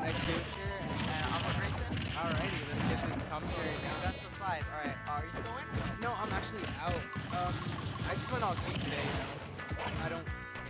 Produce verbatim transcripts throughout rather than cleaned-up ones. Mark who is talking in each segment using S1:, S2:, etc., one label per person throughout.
S1: next game.
S2: And I'm a Grayson.
S1: Alrighty, let's get this commentary now.
S2: Best of five. Alright, uh, are you still in?
S1: No, I'm actually out. Um, I just went all game today, you know. I don't...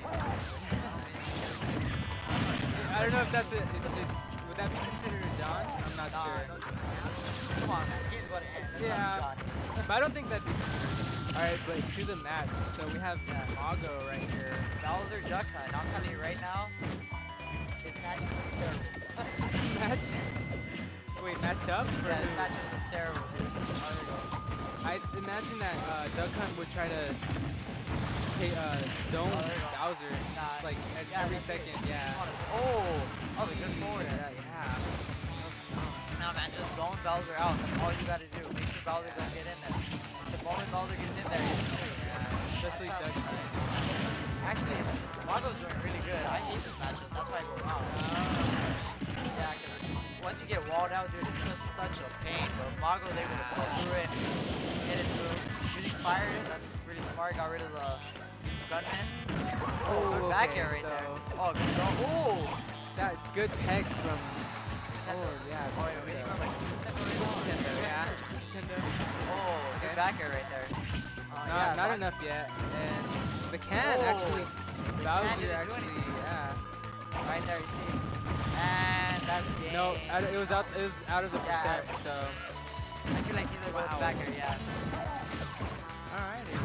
S1: I don't know if that's a... It's, it's, would that be considered a John? I'm not
S2: Nah,
S1: sure.
S2: no, come on, man. Game's about to end. That's
S1: Yeah,
S2: not
S1: but I don't think that'd be considered. Alright, but to the match. So we have
S2: Yeah.
S1: Mago right here.
S2: Bowser Duck Hunt. I'm telling you right now, this match is terrible.
S1: Match? Wait, match up? Or
S2: Yeah, this
S1: who?
S2: match is terrible. Oh, there we go.
S1: I imagine that uh, Duck Hunt would try to take uh, zone
S2: Oh, there you go.
S1: Bowser
S2: Nah,
S1: like at
S2: yeah,
S1: every
S2: that's
S1: second.
S2: it.
S1: Yeah.
S2: Oh, oh, good forward.
S1: Yeah, yeah.
S2: Nah, man, just zone Bowser out. That's all you gotta do. Make sure Bowser don't get in there. The moment Bowser gets in there, it's
S1: Yeah, especially
S2: That's
S1: Duck Hunt.
S2: Actually, Mago's doing really good. I hate this matchup. That's why I go wrong. Yeah, because once you get walled out, dude, it's just such a pain. But Mago's able to pull through it, hit it through. Using fire, that's really smart. Got rid of the gunman. Oh, good back
S1: okay,
S2: air right
S1: so
S2: there. Oh, good go. Oh!
S1: That's good tech from.
S2: Nintendo.
S1: Oh yeah.
S2: Oh, yeah, waiting for my
S1: Nintendo. Yeah. Nintendo.
S2: Oh, good
S1: Okay.
S2: back air right there. Uh,
S1: Not,
S2: yeah,
S1: not
S2: Mag-
S1: enough yet. And the can
S2: Oh.
S1: actually.
S2: can
S1: Bowser
S2: didn't do
S1: actually.
S2: anything.
S1: Yeah.
S2: Right there, you see. And that's game.
S1: No, I- it was out. It was out of the
S2: Yeah.
S1: percent. So.
S2: I feel like he's gonna go
S1: Wow.
S2: back air, yeah.
S1: Alrighty.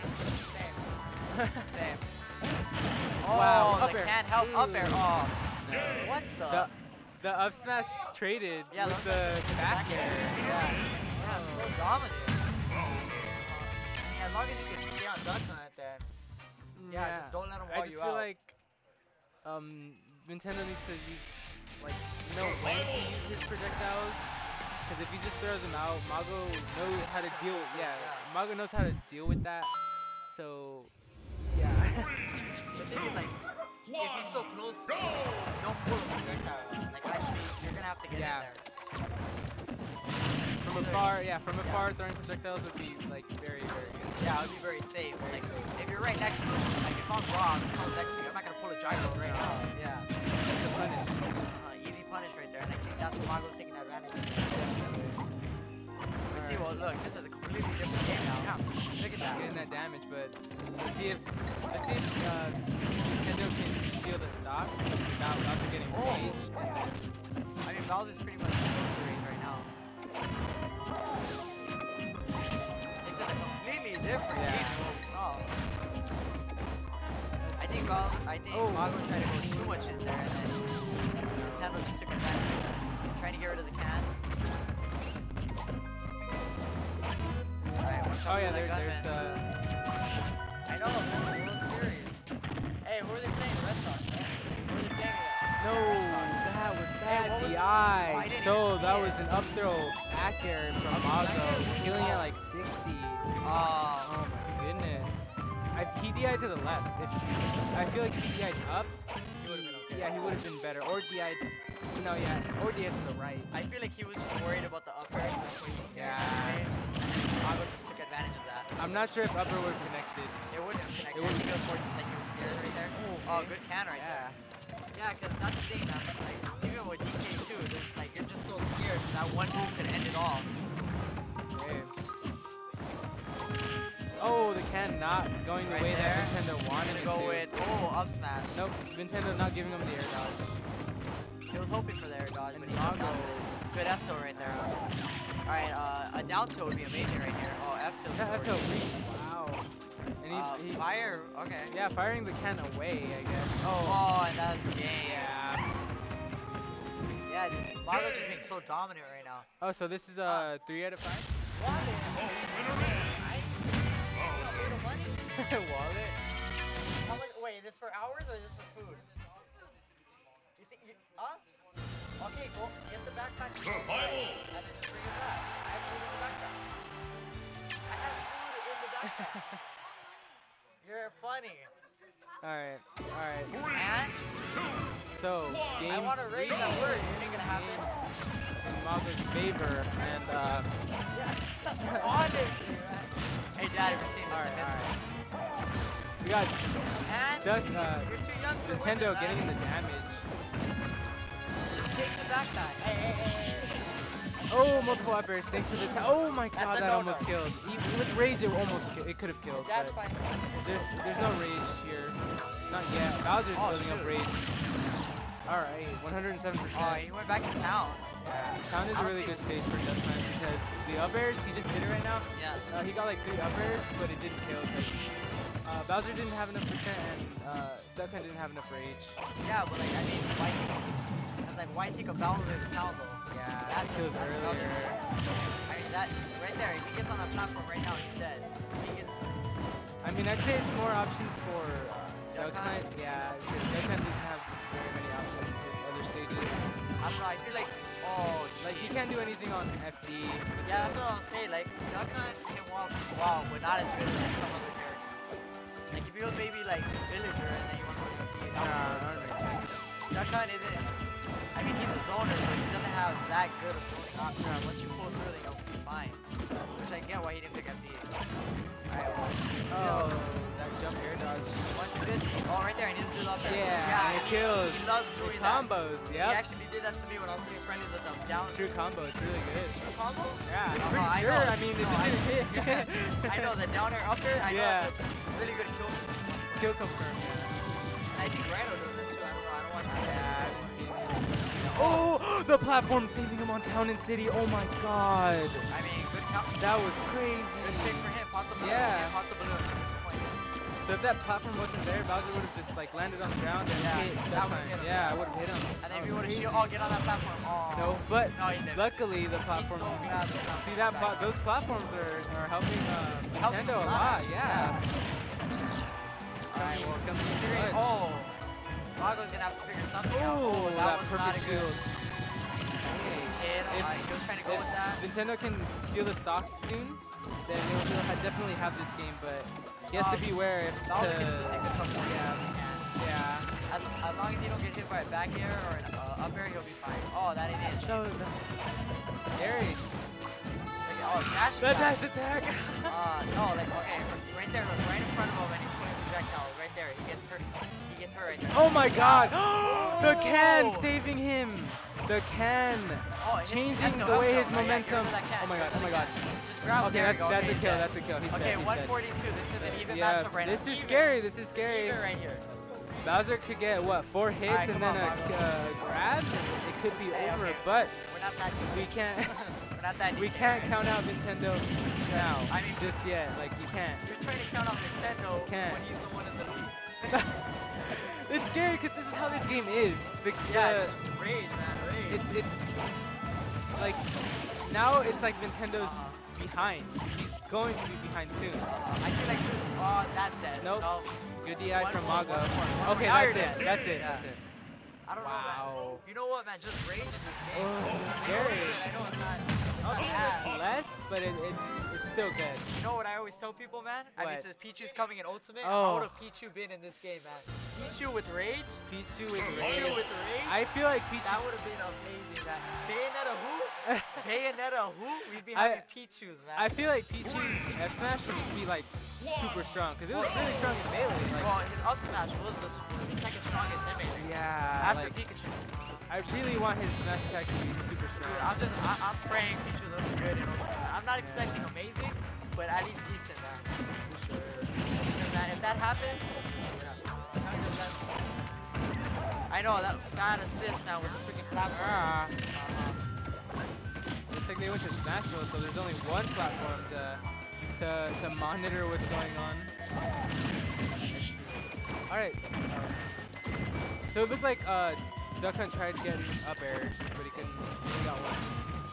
S2: Same. Same. Oh,
S1: Wow,
S2: the
S1: up air.
S2: can't help up air. Oh,
S1: No.
S2: what the?
S1: The, the up smash traded
S2: yeah,
S1: with
S2: look
S1: the
S2: at
S1: back air.
S2: Yeah, yeah, so dominant. I mean, as long as you can stay on Duck Hunt, then yeah, just don't let him
S1: I
S2: wall
S1: just
S2: you
S1: feel
S2: out.
S1: like um, Nintendo needs to use, like, know when to use his projectiles. Because if he just throws them out, Mago knows how to deal. Yeah, Mago knows how to deal with that. So, yeah.
S2: The thing is, like, if he's so close, don't pull him projectile. Like, actually, you're gonna have to get
S1: Yeah.
S2: in there.
S1: From afar, yeah, from afar, throwing projectiles would be like very, very good.
S2: Yeah, it would be very safe. Like, if you're right next to him, like if I'm wrong, if I'm next to you, I'm not gonna pull a gyro right now. Yeah.
S1: Just a punish.
S2: Uh, easy punish right there, and I think that's what Mago's taking advantage of. We see, well, look, this is a completely different game now.
S1: Yeah.
S2: Look at that.
S1: Getting that damage, but let's see if let's see if uh, Nintendo can steal the stock without Bowser getting
S2: Oh.
S1: caged. And then
S2: I mean, Bowser's pretty much range right now. It's a completely different
S1: Yeah.
S2: game than what we saw. I think Bowser, I think
S1: Oh.
S2: Mago tried to go too much in there, and then Nintendo just took advantage of that. Trying to get rid of the can. Alright, watch out
S1: oh yeah,
S2: for
S1: there,
S2: that
S1: there's
S2: gunman.
S1: the.
S2: I know, that's the World Series. Hey, who are they playing? Red Sox, right? Who are they playing with?
S1: No, that was
S2: Hey,
S1: bad
S2: what was-
S1: D
S2: Oh, I
S1: I.
S2: didn't
S1: So
S2: even
S1: that
S2: see
S1: was
S2: it.
S1: an up throw back air from Mago, killing at like sixty.
S2: Oh,
S1: Oh my goodness. I P D I to the left. If I feel like if he D I'd up,
S2: he would have been okay.
S1: yeah, he would have been better. Or D I'd, no, yeah, or D I to the right.
S2: I feel like he was just worried about the upper. That's what he
S1: Yeah.
S2: And then Mago just took advantage of that.
S1: I'm not sure if upper would have connected.
S2: It wouldn't have connected.
S1: It
S2: It
S1: wouldn't-
S2: would have forced like he was scared right there.
S1: Oh,
S2: Oh,
S1: okay.
S2: good can right
S1: Yeah.
S2: there. Yeah, because that's the thing, man. Like, even with D K two, there's, like, you're just so scared that one move could end it all.
S1: Okay. Oh, the can not going the
S2: Right
S1: way
S2: there.
S1: that Nintendo
S2: I'm
S1: wanted
S2: gonna
S1: it
S2: go
S1: to.
S2: with, oh, up smash.
S1: Nope, Nintendo not giving him the air dodge.
S2: He was hoping for the air dodge,
S1: And
S2: but he got
S1: Mago.
S2: down with it. Good F tilt right there. Alright, uh, a down tilt would be amazing right here. Oh, F tilt.
S1: Yeah, that's a reach. Wow. And he,
S2: Uh,
S1: he,
S2: fire, okay.
S1: yeah, firing the can away, I guess. Oh,
S2: Oh, and that's the game.
S1: yeah.
S2: Yeah, dude. Mago just being so dominant right now.
S1: Oh, so this is uh three out of five. Wallet.
S2: How much? Wait, is this for hours or is this for food? You think? You, huh? Okay, go get the backpack.
S3: Survival.
S2: And then just bring it back. I have food in the backpack. I have food in the backpack. You're funny.
S1: All right, all right.
S2: And
S1: So game
S2: I want to raise
S1: three
S2: that word. You think gonna happen?
S1: in Mago's favor, and uh.
S2: Yeah. Honestly, man. Hey, Daddy, we're seeing
S1: All
S2: this.
S1: right, all right. We got
S2: And
S1: Duck, uh,
S2: you're too young to win
S1: Nintendo
S2: it,
S1: getting
S2: man.
S1: the damage.
S2: takes it back back. Hey, hey, hey, hey.
S1: Oh, multiple up airs thanks to the ta oh my
S2: That's
S1: god,
S2: a
S1: that
S2: no-no.
S1: almost killed. Even with rage, it almost ki it could have killed.
S2: That's
S1: But
S2: fine.
S1: there's there's no rage here, not yet. Bowser's
S2: Oh,
S1: building up
S2: shoot.
S1: rage. All right, one hundred seven percent.
S2: Oh, he went back to town.
S1: Yeah, town is
S2: I
S1: a
S2: don't
S1: really
S2: see-
S1: good stage for Dustman because the up airs he just did it right now.
S2: Yeah.
S1: Uh, he got like three up airs, but it didn't kill. Cause, uh, Bowser didn't have enough percent and uh, Duckman didn't have enough rage.
S2: Yeah, but like I mean, why? I was like, why take a Bowser to town though?
S1: Yeah,
S2: That
S1: that kills
S2: that's
S1: earlier.
S2: I mean, that right there. If he gets on that platform right now, he's dead. He gets,
S1: I mean, I'd say it's more options for uh,
S2: Duck
S1: Duck
S2: Hunt?
S1: Hunt. Yeah, because Duck Hunt doesn't have very many options with other stages.
S2: I don't know. I feel like, oh,
S1: Like, he can't do anything on F D. with
S2: yeah,
S1: the-
S2: that's what I'm saying. Like, Duck Hunt can walk wow, but not as good as like, some other characters. Like, if he was maybe like Villager and then you want to go to the
S1: Nah, that would make sense.
S2: Duck Hunt isn't. I mean, he's a zoner, but he doesn't have that good of zoning options. Once you pull through, then you'll be fine. Which I get why he didn't pick F D. Alright, well,
S1: Oh, that jump air dodge.
S2: one fifty. Oh, right there, he needs to do up there.
S1: Yeah, it
S2: he,
S1: kills.
S2: He loves doing that.
S1: Combos,
S2: He
S1: yep.
S2: actually did that to me when I was doing friendly with them down.
S1: True combo, it's really good.
S2: Combo?
S1: Yeah, I'm
S2: Uh-huh,
S1: pretty
S2: I
S1: sure.
S2: know.
S1: I mean, if
S2: No,
S1: it
S2: I-
S1: didn't hit.
S2: I know, the down air, up air, I
S1: Yeah.
S2: know it's a really good kill.
S1: Kill confirmed.
S2: And I think Rhino does it too. I don't know, I don't watch
S1: Yeah,
S2: that.
S1: I haven't seen it. Oh, the platform saving him on Town and City. Oh my god.
S2: I mean, good count.
S1: That was crazy.
S2: Good pick for him. Pop the balloon.
S1: Yeah.
S2: Yeah, pop the balloon. Disappointed.
S1: So if that platform wasn't there, Bowser would have just like landed on the ground and
S2: Yeah,
S1: hit
S2: that
S1: that
S2: would've
S1: time.
S2: hit him.
S1: Yeah, I would have hit him.
S2: And
S1: That
S2: then if
S1: was
S2: you would have
S1: crazy.
S2: shield, oh, get on that platform. Oh.
S1: No, but
S2: No, he didn't.
S1: luckily the platform.
S2: so glad the platform
S1: See that
S2: was
S1: pla
S2: back.
S1: those platforms are, are helping uh,
S2: Helping
S1: Nintendo a
S2: a
S1: lot.
S2: lot.
S1: Yeah.
S2: Alright, well,
S1: Coming in
S2: considering,
S1: clutch.
S2: oh, Mago's gonna have to figure something out.
S1: Oh,
S2: Oh,
S1: that,
S2: that, was
S1: perfect
S2: not a good
S1: shield.
S2: hit.
S1: If-
S2: Alright, he was trying to go
S1: If
S2: with that.
S1: Nintendo can steal the stock soon, then they'll, they'll ha definitely have this game, but he has to
S2: Um,
S1: beware if
S2: Bowser
S1: to,
S2: can still take the top one.
S1: yeah,
S2: He can.
S1: yeah.
S2: As, as long as he don't get hit by a back air or an uh, up air, he'll be fine. Oh, that ain't it.
S1: No, no. Scary.
S2: Oh, dash
S1: The
S2: attack.
S1: dash attack.
S2: Uh, no, like, okay, right there, look, right in front of him, and he's putting projectiles, right there. He gets hurt. He gets hurt right there.
S1: Oh my god. The can
S2: Oh.
S1: saving him. The can.
S2: Oh, it hits-
S1: Changing
S2: that's
S1: the
S2: a-
S1: way
S2: that's
S1: his
S2: a- yeah, get rid
S1: momentum.
S2: of that can,
S1: Oh my
S2: get
S1: god,
S2: rid
S1: oh my
S2: of
S1: god.
S2: the can. Just grab it,
S1: Okay,
S2: there
S1: that's,
S2: we go.
S1: that's
S2: Okay,
S1: a
S2: he's
S1: kill,
S2: dead.
S1: that's a kill. He's
S2: Okay,
S1: dead, he's
S2: one
S1: dead.
S2: forty-two. This is an even
S1: Yeah,
S2: matchup right
S1: this
S2: now.
S1: is
S2: Even.
S1: scary, this is scary.
S2: Even right here.
S1: Bowser could get, what, four hits
S2: Alright,
S1: and
S2: come
S1: then
S2: on,
S1: a
S2: Mago.
S1: uh, grab? And it could be
S2: Hey,
S1: over,
S2: okay.
S1: but
S2: We're not that deep.
S1: we can't
S2: We're not that deep.
S1: we can't count out Nintendo now,
S2: I mean-
S1: just yet. Like, we can't.
S2: You're trying to count out Nintendo
S1: Can't.
S2: when he's the one in the lead.
S1: It's scary because this is how this game is. The,
S2: Yeah,
S1: the-
S2: it's rage, man, rage.
S1: it's it's like now it's like Nintendo's
S2: Uh-huh.
S1: behind. He's going to be behind soon.
S2: Uh, I feel like, oh, that's dead.
S1: Nope.
S2: No.
S1: Good D I
S2: One
S1: from
S2: more,
S1: Mago.
S2: one more, one more.
S1: Okay,
S2: Now
S1: that's
S2: you're
S1: it.
S2: dead.
S1: That's it.
S2: Yeah.
S1: That's it.
S2: I don't know,
S1: Wow.
S2: man. You know what, man? Just rage in this game.
S1: Oh,
S2: I know
S1: scary.
S2: it's- I know it's not, it's not bad.
S1: Less, but it, it's it's still good.
S2: You know what I always tell people, man? I mean,
S1: What?
S2: since Pichu's coming in Ultimate,
S1: Oh.
S2: how would have Pichu been in this game, man? Pichu with rage?
S1: Pichu with
S2: Pichu
S1: rage.
S2: with rage?
S1: I feel like Pichu.
S2: That would have been amazing, man. Bayonetta who? Bayonetta who? We'd be
S1: I-
S2: having Pichu's, man.
S1: I feel like Pichu's F smash would just be like super strong because it was really strong in melee. Like,
S2: well, his up smash was the s- second strongest image.
S1: yeah,
S2: After
S1: like
S2: Pikachu.
S1: I really want his smash attack to be super strong.
S2: Dude, I'm just, I, I'm praying Pichu looks good in Ultimate. I'm not expecting amazing, but at least decent, man.
S1: For sure.
S2: Because, man, if that happens, I know that that assist now with the freaking platform.
S1: Ah.
S2: Uh-huh.
S1: Looks like they went to Smash mode, so there's only one platform to to to monitor what's going on. All right. So it looked like uh, Duck Hunt tried getting up airs, but he couldn't. He got one.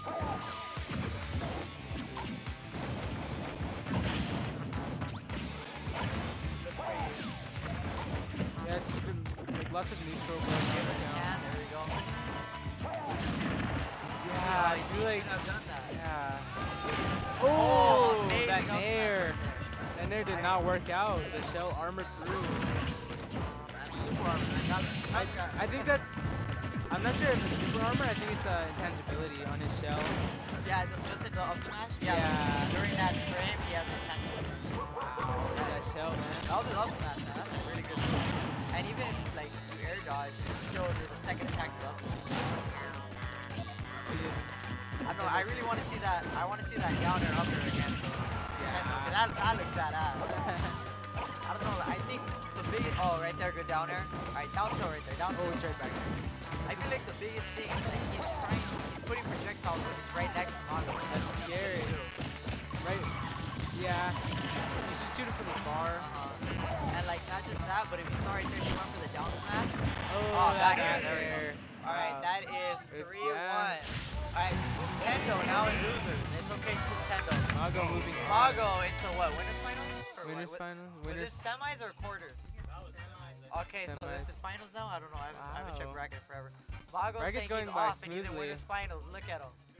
S1: Yeah, it's been like lots of neutral going on right now.
S2: Yeah, there we go.
S1: Yeah, I
S2: he
S1: feel like.
S2: shouldn't have done that.
S1: Yeah.
S2: Oh,
S1: Oh,
S2: amazing
S1: that
S2: up smash
S1: nair.
S2: right
S1: That nair did not work out. The shell armored through.
S2: That's super armor, man. That's-
S1: I, I think that's. I'm not sure if it's super armor. I think it's uh, intangibility on his shell.
S2: Yeah, the- just in the up smash. Yeah.
S1: Yeah.
S2: During that frame, he has a ten.
S1: That shell, man.
S2: That was an up smash, man. That's a really good move. And even if like you air dodge, you still there's a second attack to up smash. I really want to see that. I want to see that down air up there again. Yeah. That that looks badass. I don't know. I think the biggest. Oh, right there, good down air. All right, down throw right there. Down throw.
S1: Oh, right back.
S2: I feel like the biggest thing is that he's trying. He's putting projectiles when it's right next to Mago. That's
S1: scary. Right. Yeah. You should shoot it from the bar.
S2: Uh-huh. And like not just that, but if you saw right there, he went for the down smash.
S1: Oh,
S2: oh back
S1: there.
S2: there. There we go. All right,
S1: Wow.
S2: that is three one.
S1: Yeah.
S2: All right, Spooktendo now in losers. It's okay, Spooktendo.
S1: Mago moving on.
S2: Mago into what? Winners finals? Or
S1: Winners
S2: what?
S1: finals.
S2: Was
S1: Winners.
S2: this semis or quarters? Okay, so this is finals now? I don't know. I haven't, I haven't checked
S1: Wow.
S2: bracket forever. Mago's
S1: Bracket's
S2: saying
S1: going
S2: he's
S1: by
S2: off and he's in
S1: smoothly.
S2: winners finals. Look at him.